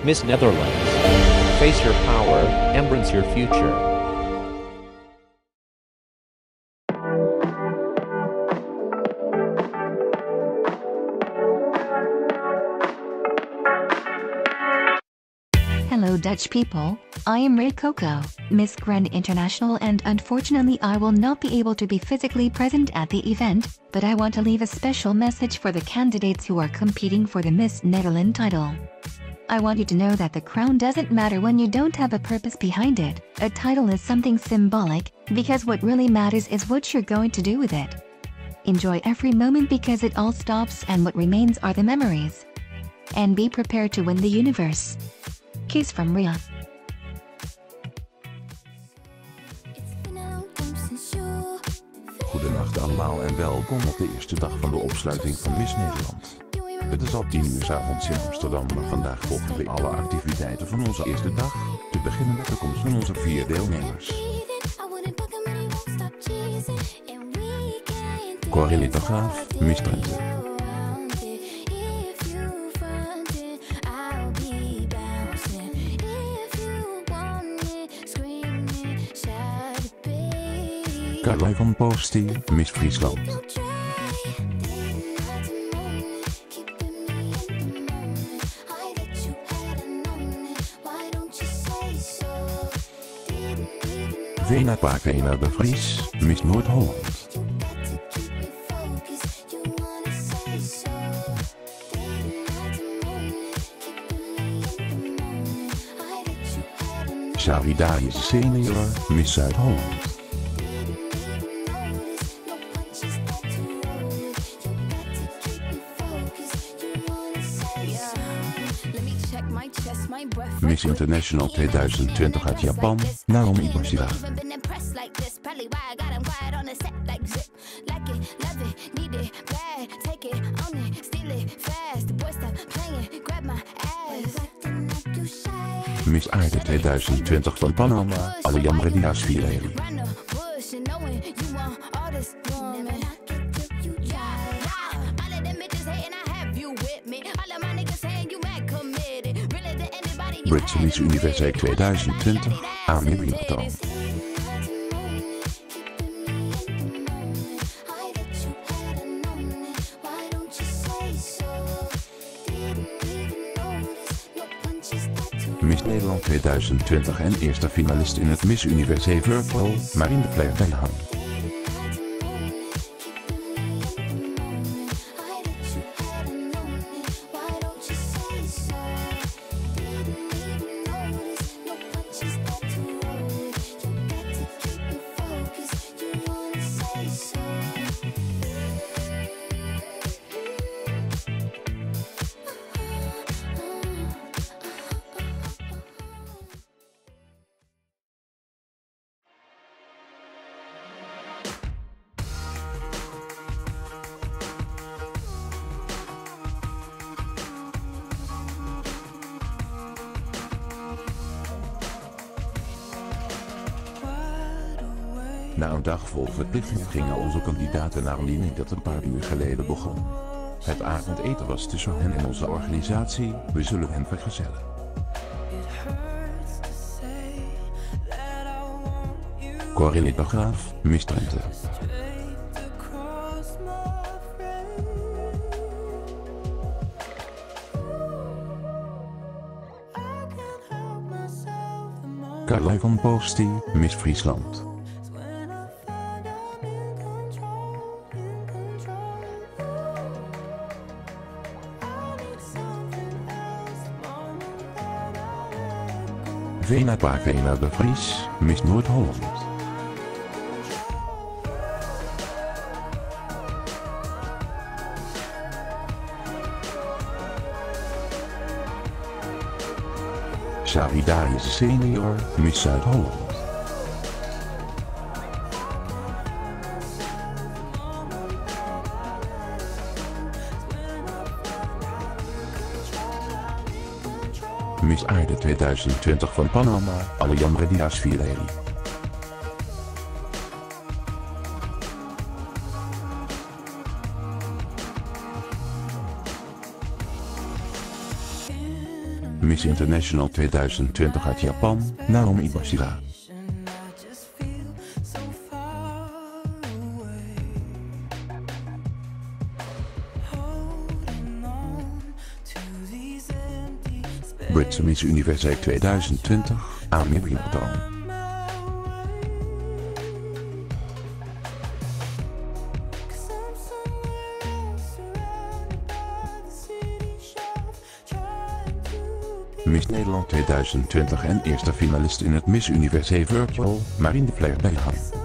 Miss Netherlands. Face your power, embrace your future. Hello Dutch people, I am Ray Coco, Miss Grand International, and unfortunately I will not be able to be physically present at the event, but I want to leave a special message for the candidates who are competing for the Miss Netherlands title. I want you to know that the crown doesn't matter when you don't have a purpose behind it. A title is something symbolic, because what really matters is what you're going to do with it. Enjoy every moment because it all stops and what remains are the memories. And be prepared to win the universe. Kiss from Ria. Goedenacht allemaal en welkom op de eerste dag van de opsluiting van Miss Nederland. Het is al 10 uur 's avonds in Amsterdam, maar vandaag volgen we alle activiteiten van onze eerste dag, te beginnen met de komst van onze 4 deelnemers. Choreograaf, Miss Drenthe. Carlijn van Postie, Miss Friesland. Vena Pakena de Vries, Miss Noord-Holland. Sharidari Senior, Miss Zuid-Holland. Miss International 2020 uit Japan, Naomi Bashira. Miss Aarde 2020 van Panama, Aliamre Diaz-Fileri. Brits Miss Universe 2020, Amy Winterton. Miss Nederland 2020 en eerste finalist in het Miss Universe Virtual, Marine de Clerc-Belhan. Na een dag vol verplichtingen gingen onze kandidaten naar een diner dat een paar uur geleden begon. Het avondeten was tussen hen en onze organisatie, we zullen hen vergezellen. Choreograaf, Miss Drenthe. Carlijn van Postie, Miss Friesland. Vena Pakena de Vries, Miss Noord-Holland. Sharidari Senior, Miss Zuid-Holland. Miss Aarde 2020 van Panama, Aliamre Diaz-Fileri. Miss International 2020 uit Japan, Naomi Bashira. Britse Miss Universe 2020, Amy Wilton. Miss Nederland 2020 en eerste finalist in het Miss Universe Virtual, Marine de Vleer-Bijhan.